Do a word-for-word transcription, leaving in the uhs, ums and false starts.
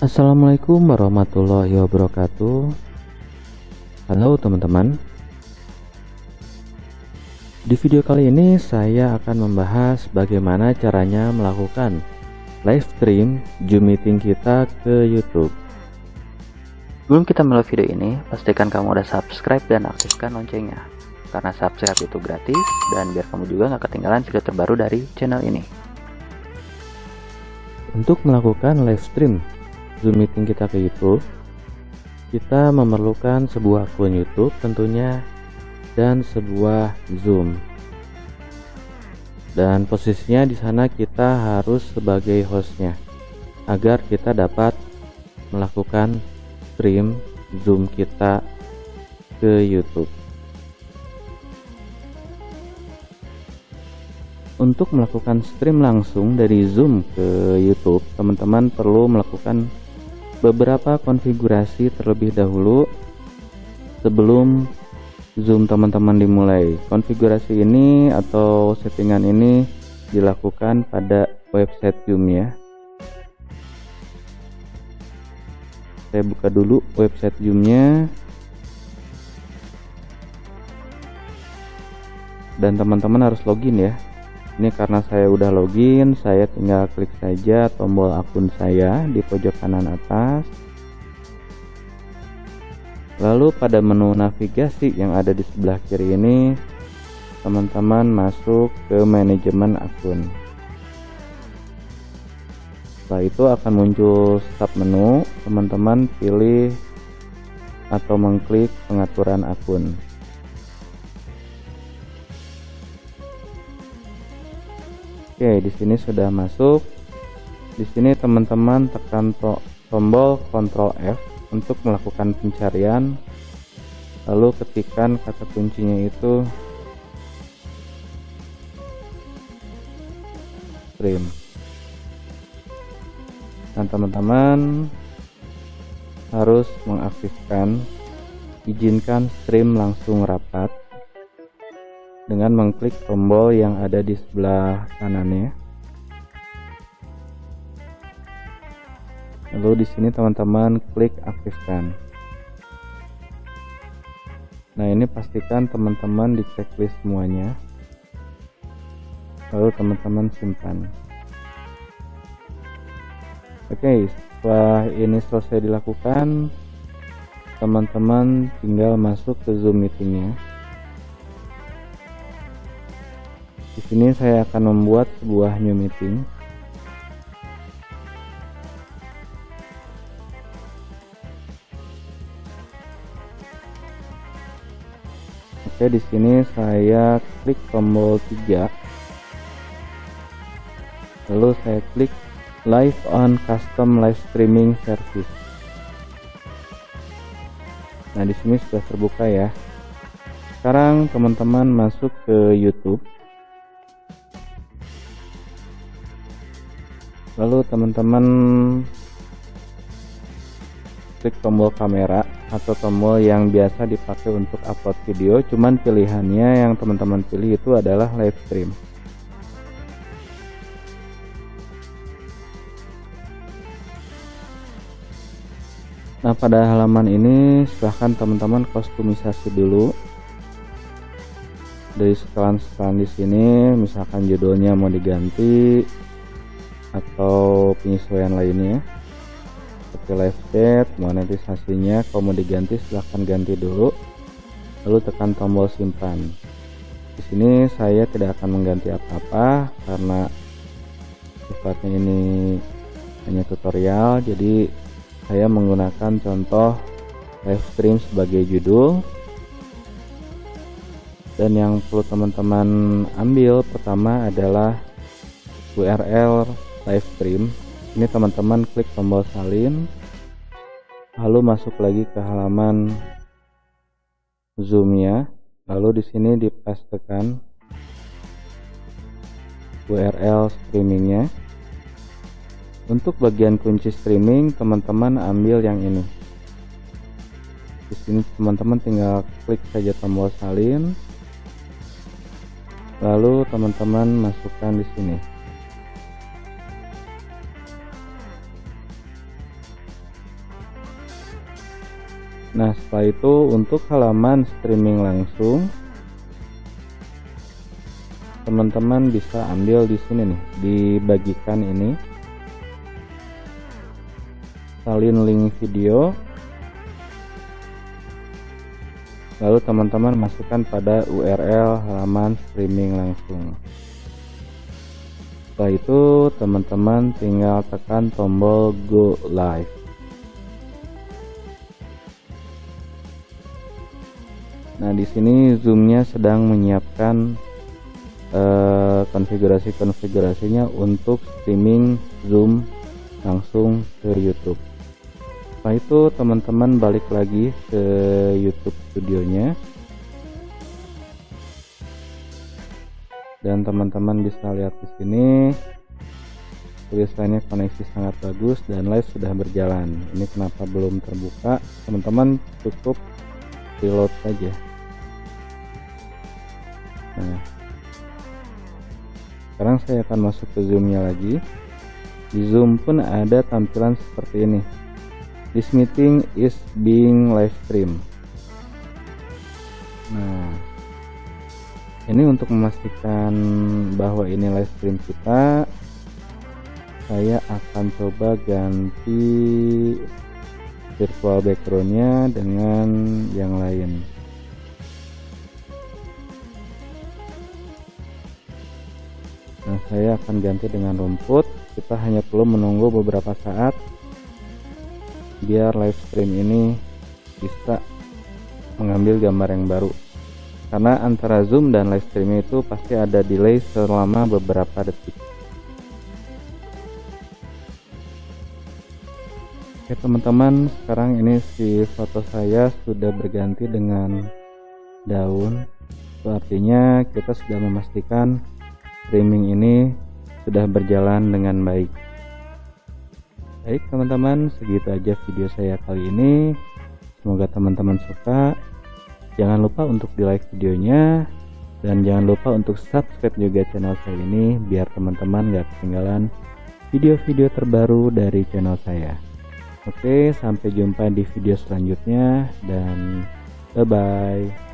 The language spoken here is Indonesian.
Assalamualaikum warahmatullahi wabarakatuh. Halo teman-teman. Di video kali ini saya akan membahas bagaimana caranya melakukan live stream Zoom meeting kita ke YouTube. Sebelum kita mulai video ini, pastikan kamu udah subscribe dan aktifkan loncengnya, karena subscribe itu gratis dan biar kamu juga nggak ketinggalan video terbaru dari channel ini. Untuk melakukan live stream Zoom meeting kita ke YouTube, kita memerlukan sebuah akun YouTube tentunya dan sebuah Zoom. Dan posisinya di sana kita harus sebagai hostnya agar kita dapat melakukan stream Zoom kita ke YouTube. Untuk melakukan stream langsung dari Zoom ke YouTube, teman-teman perlu melakukan beberapa konfigurasi terlebih dahulu sebelum Zoom teman-teman dimulai. Konfigurasi ini atau settingan ini dilakukan pada website Zoom ya. Saya buka dulu website Zoom-nya. Dan teman-teman harus login ya. Ini karena saya udah login, saya tinggal klik saja tombol akun saya di pojok kanan atas. Lalu pada menu navigasi yang ada di sebelah kiri ini, teman-teman masuk ke manajemen akun. Setelah itu akan muncul sub menu, teman-teman pilih atau mengklik pengaturan akun. Oke, di sini sudah masuk. Di sini teman-teman tekan to tombol Ctrl F untuk melakukan pencarian. Lalu ketikkan kata kuncinya itu stream. Dan teman-teman harus mengaktifkan izinkan stream langsung rapat dengan mengklik tombol yang ada di sebelah kanannya. Lalu di sini teman-teman klik aktifkan. Nah, ini pastikan teman-teman di checklist semuanya. Lalu teman-teman simpan. Oke, setelah ini selesai dilakukan, teman-teman tinggal masuk ke Zoom meetingnya. Di sini saya akan membuat sebuah new meeting. Oke, di sini saya klik tombol tiga. Lalu saya klik live on custom live streaming service. Nah, di sini sudah terbuka ya. Sekarang teman-teman masuk ke YouTube. Lalu teman-teman klik tombol kamera atau tombol yang biasa dipakai untuk upload video, cuman pilihannya yang teman-teman pilih itu adalah live stream. Nah, pada halaman ini silahkan teman-teman kustomisasi dulu dari setelan-setelan di sini, misalkan judulnya mau diganti atau penyesuaian lainnya seperti live chat, monetisasinya kalau mau diganti silahkan ganti dulu, lalu tekan tombol simpan. Di sini saya tidak akan mengganti apa-apa karena sifatnya ini hanya tutorial, jadi saya menggunakan contoh live stream sebagai judul. Dan yang perlu teman-teman ambil pertama adalah U R L live stream. Ini teman-teman klik tombol salin, lalu masuk lagi ke halaman Zoom-nya, lalu di sini dipastekan U R L streamingnya. Untuk bagian kunci streaming, teman-teman ambil yang ini. Di sini teman-teman tinggal klik saja tombol salin, lalu teman-teman masukkan di sini. Nah, setelah itu untuk halaman streaming langsung, teman-teman bisa ambil di sini nih, dibagikan ini, salin link video, lalu teman-teman masukkan pada U R L halaman streaming langsung. Setelah itu teman-teman tinggal tekan tombol go live. Nah, di sini Zoom-nya sedang menyiapkan eh, konfigurasi-konfigurasinya untuk streaming Zoom langsung ke YouTube. Setelah itu teman-teman balik lagi ke YouTube studionya, dan teman-teman bisa lihat di sini tulisannya koneksi sangat bagus dan live sudah berjalan. Ini kenapa belum terbuka? Teman-teman cukup reload saja. Nah, sekarang saya akan masuk ke Zoom-nya lagi. Di Zoom pun ada tampilan seperti ini. This meeting is being live stream. Nah, ini untuk memastikan bahwa ini live stream kita, saya akan coba ganti virtual backgroundnya dengan yang lain. Nah, saya akan ganti dengan rumput. Kita hanya perlu menunggu beberapa saat biar live stream ini bisa mengambil gambar yang baru, karena antara Zoom dan live stream itu pasti ada delay selama beberapa detik. Oke teman-teman, sekarang ini si foto saya sudah berganti dengan daun. Itu artinya kita sudah memastikan streaming ini sudah berjalan dengan baik. Baik teman-teman, segitu aja video saya kali ini. Semoga teman-teman suka. Jangan lupa untuk di like videonya, dan jangan lupa untuk subscribe juga channel saya ini biar teman-teman gak ketinggalan video-video terbaru dari channel saya. Oke, sampai jumpa di video selanjutnya dan bye bye.